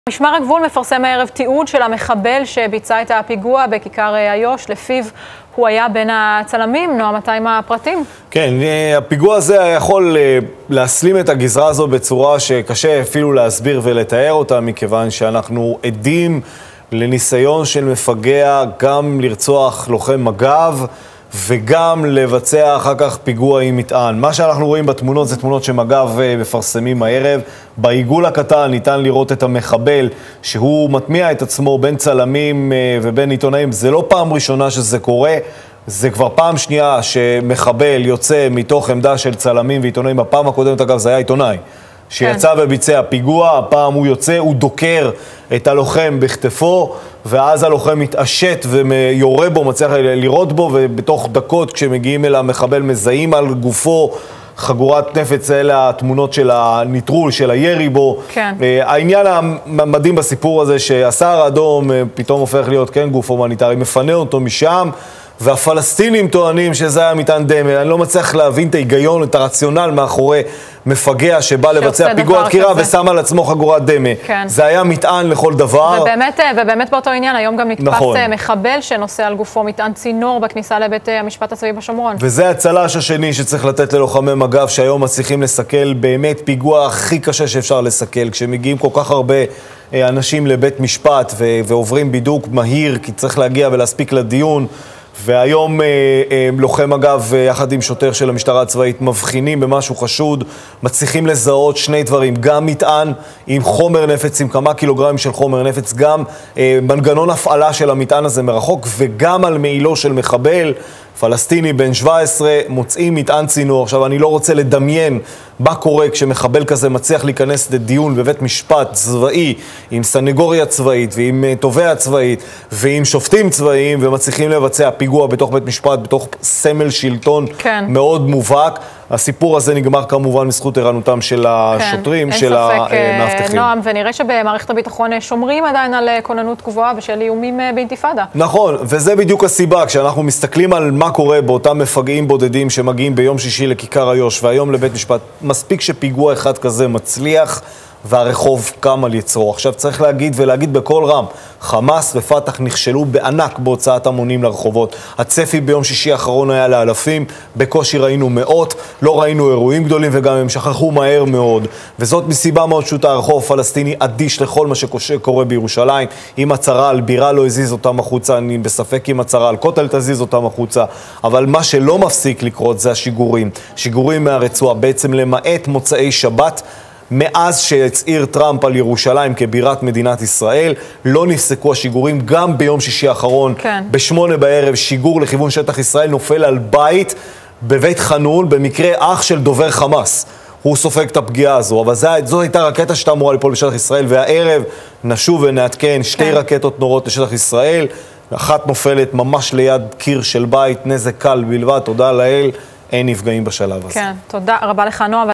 משמר הגבול מפרסם הערב תיעוד של המחבל שביצע את הפיגוע בכיכר איו"ש, לפיו הוא היה בין הצלמים. נועם, מתי עם הפרטים? כן, הפיגוע הזה יכול להסלים את הגזרה הזו בצורה שקשה אפילו להסביר ולתאר אותה, מכיוון שאנחנו עדים לניסיון של מפגע גם לרצוח לוחם מג"ב וגם לבצע אחר כך פיגוע עם מטען. מה שאנחנו רואים בתמונות זה תמונות שמג"ב מפרסמים הערב. בעיגול הקטן ניתן לראות את המחבל שהוא מטמיע את עצמו בין צלמים ובין עיתונאים. זה לא פעם ראשונה שזה קורה, זה כבר פעם שנייה שמחבל יוצא מתוך עמדה של צלמים ועיתונאים. הפעם הקודמת אגב זה היה עיתונאי שיצא וביצע פיגוע, הפעם הוא יוצא, הוא דוקר את הלוחם בכתפו, ואז הלוחם מתעשת ויורה בו, מצליח לראות בו, ובתוך דקות כשמגיעים אל המחבל מזהים על גופו חגורת נפץ. אלה התמונות של הניטרול, של הירי בו. כן. העניין המדהים בסיפור הזה שהסהר האדום פתאום הופך להיות כן גוף הומניטרי, מפנה אותו משם, והפלסטינים טוענים שזה היה מטען דמה. אני לא מצליח להבין את ההיגיון, את הרציונל מאחורי מפגע שבא לבצע פיגוע דקירה ושם על עצמו חגורת דמה. כן. זה היה מטען לכל דבר. ובאמת באותו עניין, היום גם נתפס נכון. מחבל שנושא על גופו מטען צינור בכניסה לבית המשפט הצבאי בשומרון. וזה הצל"ש השני שצריך לתת ללוחמי מג"ב, שהיום מצליחים לסכל באמת פיגוע הכי קשה שאפשר לסכל, כשמגיעים כל כך הרבה אנשים לבית משפט ועוברים בידוק מהיר, כי צריך להגיע ולהספיק לדיון. והיום לוחם מג"ב יחד עם שוטר של המשטרה הצבאית מבחינים במשהו חשוד, מצליחים לזהות שני דברים, גם מטען עם חומר נפץ, עם כמה קילוגרמים של חומר נפץ, גם מנגנון הפעלה של המטען הזה מרחוק, וגם על מעילו של מחבל פלסטיני בן 17 מוצאים מטען צינור. עכשיו אני לא רוצה לדמיין מה קורה כשמחבל כזה מצליח להיכנס לדיון בבית משפט צבאי עם סנגוריה צבאית ועם תובע צבאית ועם שופטים צבאיים, ומצליחים לבצע פיגוע בתוך בית משפט, בתוך סמל שלטון כן. מאוד מובהק. הסיפור הזה נגמר כמובן מזכות ערנותם של השוטרים, של המאבטחים. נועם, ונראה שבמערכת הביטחון שומרים עדיין על כוננות גבוהה ושל איומים באינתיפאדה. נכון, וזה בדיוק הסיבה. כשאנחנו מסתכלים על מה קורה באותם מפגעים בודדים שמגיעים ביום שישי לכיכר איו"ש והיום לבית משפט, מספיק שפיגוע אחד כזה מצליח והרחוב קם על יצרו. עכשיו צריך להגיד בכל רם, חמאס ופתח נכשלו בענק בהוצאת המונים לרחובות. הצפי ביום שישי האחרון היה לאלפים, בקושי ראינו מאות, לא ראינו אירועים גדולים, וגם הם שכחו מהר מאוד. וזאת מסיבה מאוד פשוטה, הרחוב הפלסטיני אדיש לכל מה שקורה בירושלים. אם הצהרה על בירה לא הזיז אותם החוצה, אני בספק אם הצהרה על כותל תזיז אותם החוצה. אבל מה שלא מפסיק לקרות זה השיגורים. שיגורים מהרצועה, בעצם למעט מוצאי שבת, מאז שהצהיר טראמפ על ירושלים כבירת מדינת ישראל, לא נפסקו השיגורים. גם ביום שישי האחרון, כן. ב8 בערב, שיגור לכיוון שטח ישראל נופל על בית בבית חנון, במקרה אח של דובר חמאס. הוא סופג את הפגיעה הזו, אבל זו הייתה רקטה שהייתה אמורה ליפול בשטח ישראל, והערב נשוב ונעדכן שתי רקטות נורות לשטח ישראל, אחת נופלת ממש ליד קיר של בית, נזק קל בלבד, תודה לאל, אין נפגעים בשלב הזה. כן, תודה רבה לך נועם.